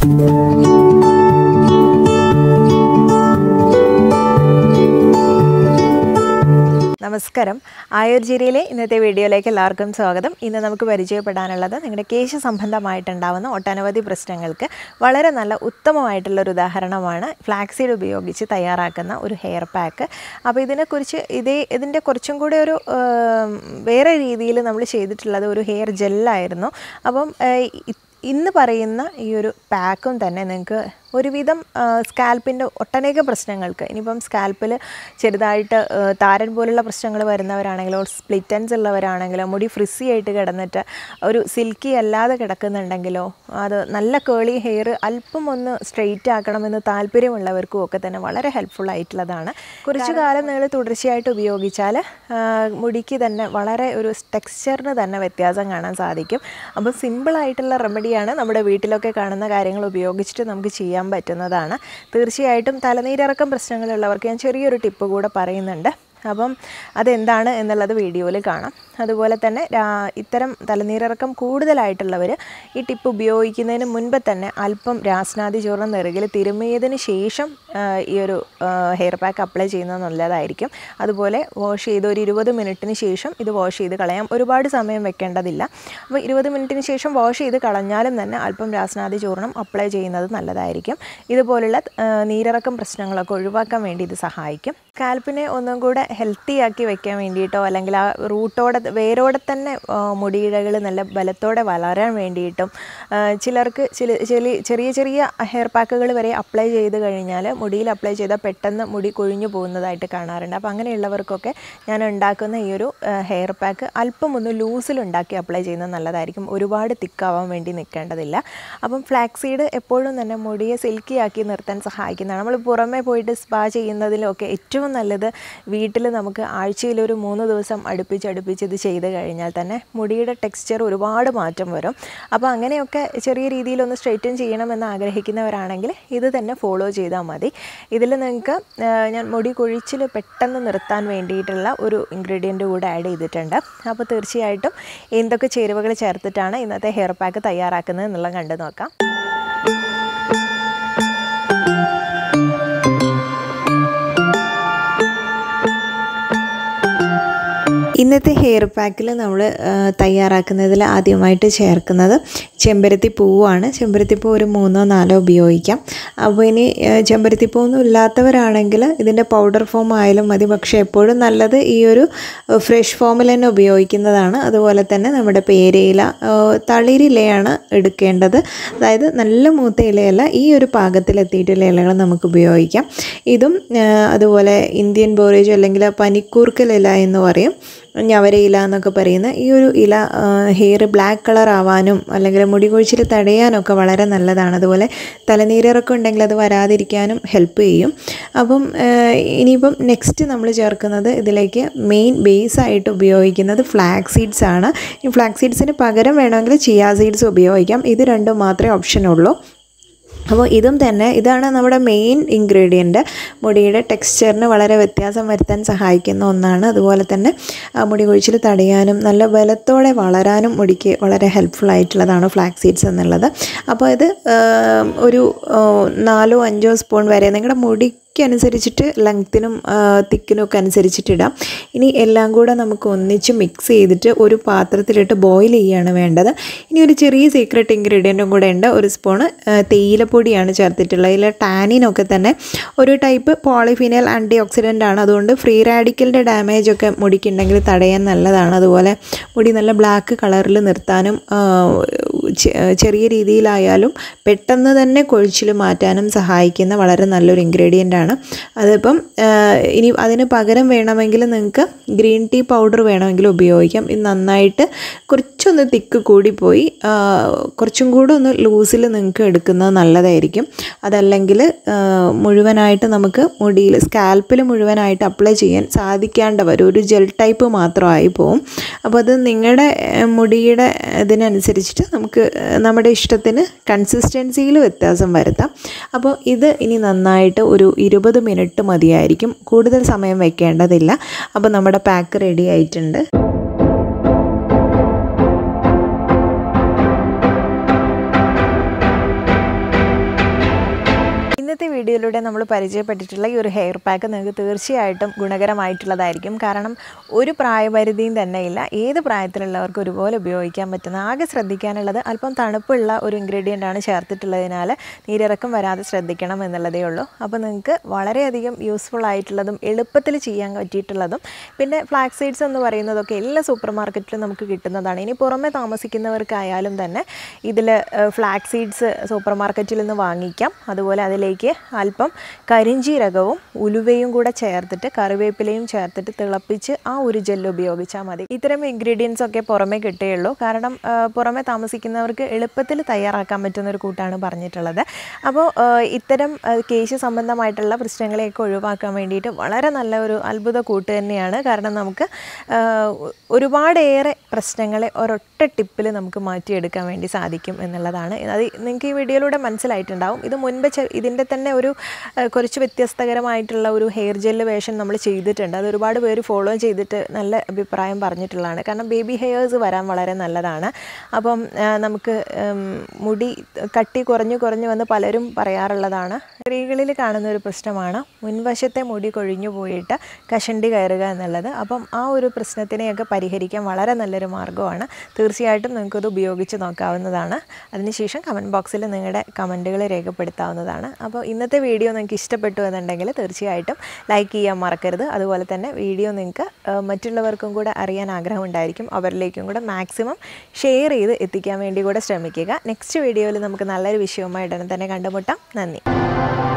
നമസ്കാരം. ആയുർചര്യയിലെ ഇന്നത്തെ വീഡിയോയിലേക്ക് എല്ലാവർക്കും സ്വാഗതം. ഇന്ന് നമുക്ക് പരിചയപ്പെടാനുള്ളത് നിങ്ങളുടെ കേശ സംബന്ധമായിട്ടുണ്ടാകുന്ന ഒട്ടനവധി പ്രശ്നങ്ങൾക്ക് വളരെ നല്ല ഉത്തമമായിട്ടുള്ളൊരു ഉദാഹരണമാണ് ഫ്ലാക്സീഡ് ഉപയോഗിച്ച് തയ്യാറാക്കുന്ന ഒരു ഹെയർ പാക്ക്. അപ്പോൾ ഇതിൻ്റെ കുറച്ചും കൂടെ ഒരു വേറെ രീതിയിൽ നമ്മൾ ചെയ്തിട്ടുള്ളത് ഒരു ഹെയർ ജെല്ലായിരുന്നു. അപ്പം ഇന്ന് പറയുന്ന ഈ ഒരു പാക്കും തന്നെ നിങ്ങൾക്ക് ഒരുവിധം സ്കാൽപ്പിൻ്റെ ഒട്ടനേകം പ്രശ്നങ്ങൾക്ക്, ഇനിയിപ്പം സ്കാൽപ്പിൽ ചെറുതായിട്ട് താരൻ പോലുള്ള പ്രശ്നങ്ങൾ വരുന്നവരാണെങ്കിലോ സ്പ്ലിറ്റൻസ് ഉള്ളവരാണെങ്കിലോ മുടി ഫ്രിസി ആയിട്ട് കിടന്നിട്ട് ഒരു സിൽക്കി അല്ലാതെ കിടക്കുന്നുണ്ടെങ്കിലോ അത് നല്ല കേളി ഹെയർ അല്പം ഒന്ന് സ്ട്രെയിറ്റ് ആക്കണമെന്ന് താല്പര്യമുള്ളവർക്കും ഒക്കെ തന്നെ വളരെ ഹെൽപ്ഫുൾ ആയിട്ടുള്ളതാണ്. കുറച്ചു കാലം നിങ്ങൾ തുടർച്ചയായിട്ട് ഉപയോഗിച്ചാൽ മുടിക്ക് തന്നെ വളരെ ഒരു ടെക്സ്ചറിന് തന്നെ വ്യത്യാസം കാണാൻ സാധിക്കും. അപ്പോൾ സിമ്പിളായിട്ടുള്ള റെമഡിയാണ്. നമ്മുടെ വീട്ടിലൊക്കെ കാണുന്ന കാര്യങ്ങൾ ഉപയോഗിച്ചിട്ട് നമുക്ക് ചെയ്യാൻ പറ്റുന്നതാണ്. തീർച്ചയായിട്ടും തലനീരിറക്കം പ്രശ്നങ്ങളുള്ളവർക്ക് ഞാൻ ചെറിയൊരു ടിപ്പ് കൂടെ പറയുന്നുണ്ട്. അപ്പം അതെന്താണ് എന്നുള്ളത് വീഡിയോയിൽ കാണാം. അതുപോലെ തന്നെ ഇത്തരം തലനീരിറക്കം കൂടുതലായിട്ടുള്ളവർ ഈ ടിപ്പ് ഉപയോഗിക്കുന്നതിന് മുൻപ് തന്നെ അല്പം രാസ്നാദി ചൂർണ്ണം നെറുകിൽ തിരുമിയതിന് ശേഷം ഈ ഒരു ഹെയർ പാക്ക് അപ്ലൈ ചെയ്യുന്നത് നല്ലതായിരിക്കും. അതുപോലെ വാഷ് ചെയ്ത് ഒരു 20 മിനിറ്റിന് ശേഷം ഇത് വാഷ് ചെയ്ത് കളയാം. ഒരുപാട് സമയം വെക്കേണ്ടതില്ല. അപ്പോൾ 20 മിനിറ്റിന് ശേഷം വാഷ് ചെയ്ത് കളഞ്ഞാലും തന്നെ അല്പം രാസ്നാദി ചൂർണ്ണം അപ്ലൈ ചെയ്യുന്നത് നല്ലതായിരിക്കും. ഇതുപോലുള്ള നീരിറക്കം പ്രശ്നങ്ങളൊക്കെ ഒഴിവാക്കാൻ വേണ്ടി ഇത് സഹായിക്കും. സ്കാൽപ്പിനെ ഒന്നും കൂടെ ഹെൽത്തി ആക്കി വെക്കാൻ വേണ്ടിയിട്ടോ അല്ലെങ്കിൽ ആ വേരോടെ തന്നെ മുടിയിഴകൾ നല്ല ബലത്തോടെ വളരാൻ വേണ്ടിയിട്ടും ചിലർക്ക് ചെറിയ ചെറിയ ഹെയർ പാക്കുകൾ വരെ അപ്ലൈ ചെയ്ത് കഴിഞ്ഞാൽ മുടിയിൽ അപ്ലൈ ചെയ്താൽ പെട്ടെന്ന് മുടി കൊഴിഞ്ഞു പോകുന്നതായിട്ട് കാണാറുണ്ട്. അപ്പോൾ അങ്ങനെയുള്ളവർക്കൊക്കെ ഞാൻ ഉണ്ടാക്കുന്ന ഈ ഒരു ഹെയർ പാക്ക് അല്പം ഒന്ന് ലൂസിലുണ്ടാക്കി അപ്ലൈ ചെയ്യുന്നത് നല്ലതായിരിക്കും. ഒരുപാട് തിക്കാവാൻ വേണ്ടി നിൽക്കേണ്ടതില്ല. അപ്പം ഫ്ലാക്സീഡ് എപ്പോഴും തന്നെ മുടിയെ സിൽക്കി ആക്കി നിർത്താൻ സഹായിക്കുന്നതാണ്. നമ്മൾ പുറമേ പോയിട്ട് സ്പാ ചെയ്യുന്നതിലൊക്കെ ഏറ്റവും നല്ലത് വീട്ടിൽ നമുക്ക് ആഴ്ചയിൽ ഒരു 3 ദിവസം അടുപ്പിച്ച് ഇത് ചെയ്ത് കഴിഞ്ഞാൽ തന്നെ മുടിയുടെ ടെക്സ്ചർ ഒരുപാട് മാറ്റം വരും. അപ്പോൾ അങ്ങനെയൊക്കെ ചെറിയ രീതിയിലൊന്ന് സ്ട്രെയിറ്റൻ ചെയ്യണമെന്ന് ആഗ്രഹിക്കുന്നവരാണെങ്കിൽ ഇത് തന്നെ ഫോളോ ചെയ്താൽ മതി. ഇതിൽ നിങ്ങൾക്ക് ഞാൻ മുടി കൊഴിച്ചിൽ പെട്ടെന്ന് നിർത്താൻ വേണ്ടിയിട്ടുള്ള ഒരു ഇൻഗ്രീഡിയൻറ്റ് കൂടെ ആഡ് ചെയ്തിട്ടുണ്ട്. അപ്പോൾ തീർച്ചയായിട്ടും എന്തൊക്കെ ചേരുവകൾ ചേർത്തിട്ടാണ് ഇന്നത്തെ ഹെയർ പാക്ക് തയ്യാറാക്കുന്നത് എന്നുള്ളത് കണ്ടു നോക്കാം. ഇന്നത്തെ ഹെയർ പാക്കിൽ നമ്മൾ തയ്യാറാക്കുന്നതിൽ ആദ്യമായിട്ട് ചേർക്കുന്നത് ചെമ്പരത്തി പൂവാണ്. ചെമ്പരത്തിപ്പൂ ഒരു 3-4 ഉപയോഗിക്കാം. അപ്പോൾ ഇനി ചെമ്പരത്തിപ്പൂവൊന്നും ഇല്ലാത്തവരാണെങ്കിൽ ഇതിൻ്റെ പൗഡർ ഫോം ആയാലും മതി. പക്ഷേ എപ്പോഴും നല്ലത് ഈ ഒരു ഫ്രഷ് ഫോമിൽ തന്നെ ഉപയോഗിക്കുന്നതാണ്. അതുപോലെ തന്നെ നമ്മുടെ പേരയില, തളിരിലയാണ് എടുക്കേണ്ടത്. അതായത് നല്ല മൂത്ത ഇലയല്ല, ഈ ഒരു പാകത്തിലെത്തിയിട്ടുള്ള ഇലകൾ നമുക്ക് ഉപയോഗിക്കാം. ഇതും അതുപോലെ ഇന്ത്യൻ ബോറേജ് അല്ലെങ്കിൽ പനിക്കൂർക്കലില എന്ന് പറയും, ഞവരയില എന്നൊക്കെ പറയുന്ന ഈ ഒരു ഇല ഹെയർ ബ്ലാക്ക് കളർ ആവാനും അല്ലെങ്കിൽ മുടി കൊഴിച്ചിൽ തടയാനൊക്കെ വളരെ നല്ലതാണ്. അതുപോലെ തലനീരിറക്കം ഉണ്ടെങ്കിൽ അത് വരാതിരിക്കാനും ഹെൽപ്പ് ചെയ്യും. അപ്പം ഇനിയിപ്പം നെക്സ്റ്റ് നമ്മൾ ചേർക്കുന്നത് ഇതിലേക്ക് മെയിൻ ബേസ് ആയിട്ട് ഉപയോഗിക്കുന്നത് ഫ്ലാക്സ് സീഡ്സ് ആണ്. ഈ ഫ്ലാക്സ് സീഡ്സിന് പകരം വേണമെങ്കിൽ ചിയ സീഡ്സ് ഉപയോഗിക്കാം. ഇത് രണ്ടും മാത്രമേ ഓപ്ഷനുള്ളൂ. അപ്പോൾ ഇതാണ് നമ്മുടെ മെയിൻ ഇൻഗ്രീഡിയൻറ്റ്. മുടിയുടെ ടെക്സ്ചറിന് വളരെ വ്യത്യാസം വരുത്താൻ സഹായിക്കുന്ന ഒന്നാണ്. അതുപോലെ തന്നെ മുടി കൊഴിച്ചിൽ തടയാനും നല്ല ബലത്തോടെ വളരാനും മുടിക്ക് വളരെ ഹെൽപ്ഫുൾ ആയിട്ടുള്ളതാണ് ഫ്ലാക്സ് സീഡ്സ് എന്നുള്ളത്. അപ്പോൾ ഇത് ഒരു 4-5 സ്പൂൺ വരെ നിങ്ങളുടെ അനുസരിച്ചിട്ട് ലെങ്ത്തിനും തിക്കിനും ഒക്കെ അനുസരിച്ചിട്ട് ഇടാം. ഇനി എല്ലാം കൂടെ നമുക്ക് ഒന്നിച്ച് മിക്സ് ചെയ്തിട്ട് ഒരു പാത്രത്തിലിട്ട് ബോയിൽ ചെയ്യുകയാണ് വേണ്ടത്. ഇനി ഒരു ചെറിയ സീക്രട്ട് ഇൻഗ്രീഡിയൻറ്റും കൂടെ ഉണ്ട്. 1 സ്പൂണ് തേയിലപ്പൊടിയാണ് ചേർത്തിട്ടുള്ളത്. ഇതിൽ ടാനിനൊക്കെ തന്നെ ഒരു ടൈപ്പ് പോളിഫിനൽ ആൻറ്റി ഓക്സിഡൻ്റ് ആണ്. അതുകൊണ്ട് ഫ്രീ റാഡിക്കലിൻ്റെ ഡാമേജൊക്കെ മുടിക്കുണ്ടെങ്കിൽ തടയാൻ നല്ലതാണ്. അതുപോലെ മുടി നല്ല ബ്ലാക്ക് കളറിൽ നിർത്താനും ചെറിയ രീതിയിലായാലും പെട്ടെന്ന് തന്നെ കൊഴിച്ചിൽ മാറ്റാനും സഹായിക്കുന്ന വളരെ നല്ലൊരു ഇൻഗ്രീഡിയൻ്റ് ആണ്. അതിപ്പം ഇനി അതിന് പകരം വേണമെങ്കിൽ നിങ്ങൾക്ക് ഗ്രീൻ ടീ പൗഡർ വേണമെങ്കിൽ ഉപയോഗിക്കാം. ഇത് നന്നായിട്ട് കുറച്ചൊന്ന് തിക്ക് കൂടിപ്പോയി കുറച്ചും കൂടെ ഒന്ന് ലൂസിൽ നിങ്ങൾക്ക് എടുക്കുന്നത് നല്ലതായിരിക്കും. അതല്ലെങ്കിൽ മുഴുവനായിട്ട് നമുക്ക് മുടിയിൽ സ്കാൽപ്പിൽ മുഴുവനായിട്ട് അപ്ലൈ ചെയ്യാൻ സാധിക്കാണ്ട് വരും. ഒരു ജെൽ ടൈപ്പ് മാത്രമായി പോവും. അപ്പോൾ അത് നിങ്ങളുടെ മുടിയുടെ ഇതിനനുസരിച്ചിട്ട് നമുക്ക് നമ്മുടെ ഇഷ്ടത്തിന് കൺസിസ്റ്റൻസിയിൽ വ്യത്യാസം വരുത്താം. അപ്പോൾ ഇത് ഇനി നന്നായിട്ട് ഒരു 20 മിനിറ്റ് മതിയായിരിക്കും. കൂടുതൽ സമയം വെക്കേണ്ടതില്ല. അപ്പോൾ നമ്മുടെ പാക്ക് റെഡി ആയിട്ടുണ്ട്. ഇന്നത്തെ വീഡിയോയിലൂടെ നമ്മൾ പരിചയപ്പെട്ടിട്ടുള്ള ഈ ഒരു ഹെയർ പാക്ക് നിങ്ങൾക്ക് തീർച്ചയായിട്ടും ഗുണകരമായിട്ടുള്ളതായിരിക്കും. കാരണം ഒരു പ്രായപരിധിയും തന്നെയില്ല, ഏത് പ്രായത്തിലുള്ളവർക്ക് ഒരുപോലെ ഉപയോഗിക്കാൻ പറ്റുന്ന. ആകെ ശ്രദ്ധിക്കാനുള്ളത് അല്പം തണുപ്പുള്ള ഒരു ഇൻഗ്രീഡിയൻ്റ് ആണ് ചേർത്തിട്ടുള്ളതിനാൽ നീരിറക്കം വരാതെ ശ്രദ്ധിക്കണം എന്നുള്ളതേ ഉള്ളൂ. അപ്പോൾ നിങ്ങൾക്ക് വളരെയധികം യൂസ്ഫുൾ ആയിട്ടുള്ളതും എളുപ്പത്തിൽ ചെയ്യാൻ പറ്റിയിട്ടുള്ളതും പിന്നെ ഫ്ലാക്സ് സീഡ്സ് എന്ന് പറയുന്നതൊക്കെ എല്ലാ സൂപ്പർ മാർക്കറ്റിലും നമുക്ക് കിട്ടുന്നതാണ്. ഇനി പുറമെ താമസിക്കുന്നവർക്കായാലും തന്നെ ഇതിൽ ഫ്ലാക്സ് സീഡ്സ് സൂപ്പർ മാർക്കറ്റിൽ നിന്ന് വാങ്ങിക്കാം. അതുപോലെ അതിലേക്ക് അല്പം കരിഞ്ജീരകവും ഉലുവയും കൂടെ ചേർത്തിട്ട് കറിവേപ്പിലയും ചേർത്തിട്ട് തിളപ്പിച്ച് ആ ഒരു ജെല്ല് ഉപയോഗിച്ചാൽ മതി. ഇത്തരം ഇൻഗ്രീഡിയൻസ് ഒക്കെ പുറമെ കിട്ടുകയുള്ളൂ. കാരണം പുറമെ താമസിക്കുന്നവർക്ക് എളുപ്പത്തിൽ തയ്യാറാക്കാൻ പറ്റുന്ന ഒരു കൂട്ടാണ് പറഞ്ഞിട്ടുള്ളത്. അപ്പോൾ ഇത്തരം കേശ സംബന്ധമായിട്ടുള്ള പ്രശ്നങ്ങളെയൊക്കെ ഒഴിവാക്കാൻ വേണ്ടിയിട്ട് വളരെ നല്ല ഒരു അത്ഭുത കൂട്ട് തന്നെയാണ്. കാരണം നമുക്ക് ഒരുപാടേറെ പ്രശ്നങ്ങളെ ഒരൊറ്റ ടിപ്പിൽ നമുക്ക് മാറ്റിയെടുക്കാൻ വേണ്ടി സാധിക്കും എന്നുള്ളതാണ്. അത് നിങ്ങൾക്ക് ഈ വീഡിയോയിലൂടെ മനസ്സിലായിട്ടുണ്ടാവും. ഇത് മുൻപ് ഇതിൻ്റെ തന്നെ ഒരു കുറച്ച് വ്യത്യസ്തകരമായിട്ടുള്ള ഒരു ഹെയർ ജെല്ല് വേഷം നമ്മൾ ചെയ്തിട്ടുണ്ട്. അത് ഒരുപാട് പേര് ഫോളോ ചെയ്തിട്ട് നല്ല അഭിപ്രായം പറഞ്ഞിട്ടുള്ളതാണ്. കാരണം ബേബി ഹെയർസ് വരാൻ വളരെ നല്ലതാണ്. അപ്പം നമുക്ക് മുടി കട്ടി കുറഞ്ഞു വന്ന് പലരും പറയാറുള്ളതാണ്. സ്ത്രീകളിൽ കാണുന്ന ഒരു പ്രശ്നമാണ് മുൻവശത്തെ മുടി കൊഴിഞ്ഞു പോയിട്ട് കഷണ്ടി കയറുക എന്നുള്ളത്. അപ്പം ആ ഒരു പ്രശ്നത്തിനെയൊക്കെ പരിഹരിക്കാൻ വളരെ നല്ലൊരു മാർഗ്ഗമാണ്. തീർച്ചയായിട്ടും നിങ്ങൾക്കത് ഉപയോഗിച്ച് നോക്കാവുന്നതാണ്. അതിനുശേഷം കമൻറ്റ് ബോക്സിൽ നിങ്ങളുടെ കമൻറ്റുകൾ രേഖപ്പെടുത്താവുന്നതാണ്. അപ്പോൾ ഇന്നത്തെ വീഡിയോ നിങ്ങൾക്ക് ഇഷ്ടപ്പെട്ടു എന്നുണ്ടെങ്കിൽ തീർച്ചയായിട്ടും ലൈക്ക് ചെയ്യാൻ മറക്കരുത്. അതുപോലെ തന്നെ വീഡിയോ നിങ്ങൾക്ക് മറ്റുള്ളവർക്കും കൂടെ അറിയാൻ ആഗ്രഹമുണ്ടായിരിക്കും. അവരിലേക്കും കൂടെ മാക്സിമം ഷെയർ ചെയ്ത് എത്തിക്കാൻ വേണ്ടി കൂടെ ശ്രമിക്കുക. നെക്സ്റ്റ് വീഡിയോയിൽ നമുക്ക് നല്ലൊരു വിഷയവുമായി ഉടനെ തന്നെ കണ്ടുമുട്ടാം. നന്ദി.